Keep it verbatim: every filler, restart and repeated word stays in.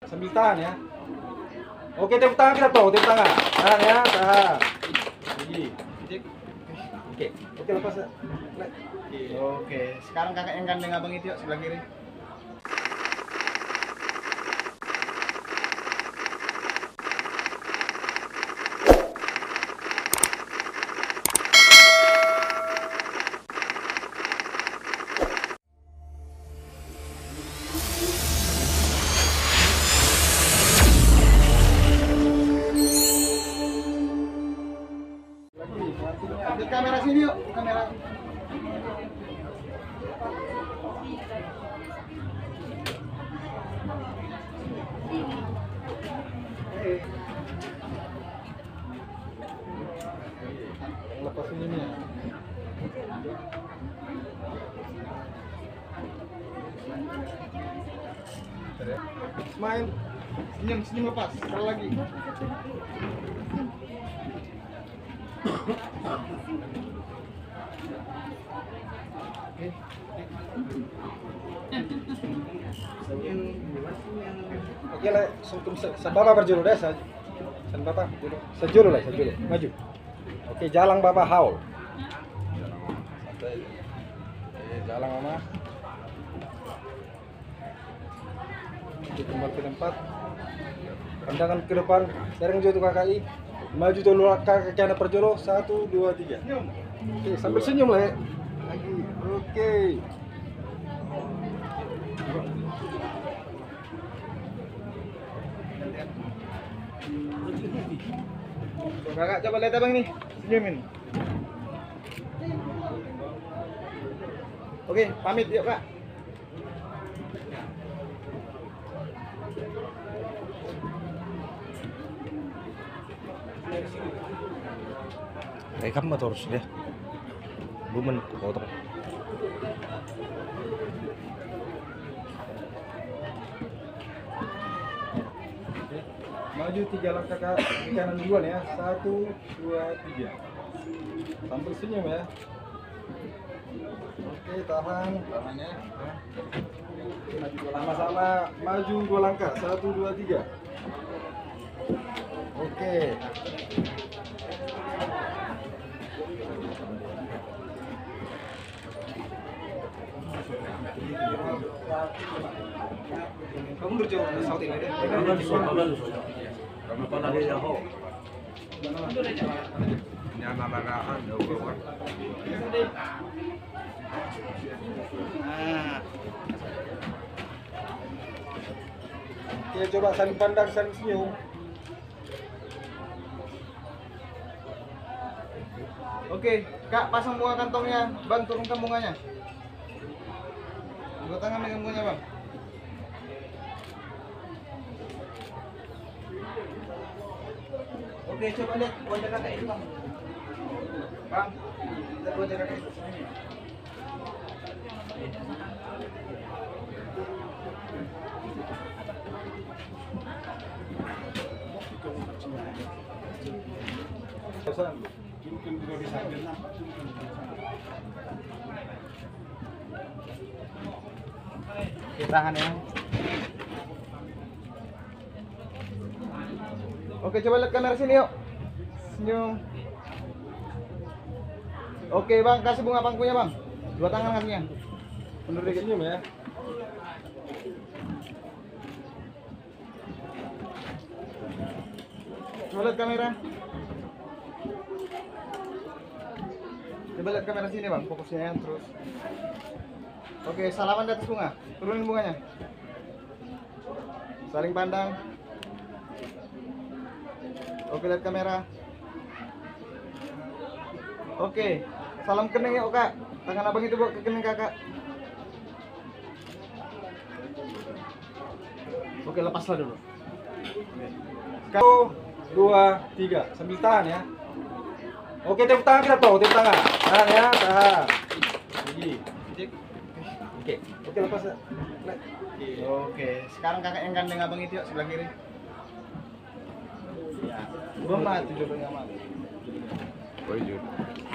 sambil tahan ya. Oke, tepuk tangan kita tuh, tepuk tangan. Tahan ya, tahan. Lagi. Oke, oke lepas ya. Oke, sekarang kakak yang gandeng abang itu yuk, sebelah kiri. Di kamera sini yuk, kamera. Lepas ini nih. Main. Senyum, senyum lepas. Sekali lagi. Oke lah, sungkem sa Bapak berjulu deh, sa san Bapak julu. Sejulu lah, sejulu. Maju. Oke, jalan Bapak haul. Santai. Oke, jalan Mama. Oke, kembali ke tempat. Pandangan ke depan, sering jatuh K K I. Maju dulu kakak kaki anak perjolo. Satu, dua, tiga. Oke, sambil senyum lah ya. Lagi. Oke. Kakak coba lihat abang ini, senyumin. Oke, pamit yuk kak. Rekam atau harus ya? Bumen potong. Maju tiga langkah ke kanan duluan ya. Satu, dua, tiga. Sambil senyum ya. Oke, tahan, tahan ya. Sama-sama maju dua langkah. Satu, dua, tiga. Oke. Kamu berjuang di Saudi ini deh. Kamu pernah di Yahoo? Nyana lagaan ya bawah. Nah, Oke, coba saling pandang, saling senyum. oke, kak pasang bunga kantongnya, bang turunkan bunganya. Dua tangan dengan bunganya bang. Oke, coba lihat wajah kakak itu bang. Bang, lihat wajah kakak itu. Kita tahan ya. Oke, coba lihat kamera sini yuk. Senyum. Oke bang, kasih bunga pangkunya bang. Dua tangan kasihnya. Bener dikit senyum ya. Coba lihat kamera. Coba lihat kamera sini bang, fokusnya terus. Oke, salaman di atas bunga. Turunin bunganya. Saling pandang. Oke, lihat kamera. Oke, salam kening ya kak. Tangan abang itu bawa ke kening kakak. Oke, lepaslah dulu. Satu, dua, tiga. Sambil tahan ya. Oke, tepuk tangan kita tuh, tepuk tangan. Tahan ya, tahan. Lagi. Oke, oke lepas ya. Oke, sekarang kakak yang gandeng abang itu yuk, sebelah kiri. Ya, belum mati jodohnya mati. Oh iya.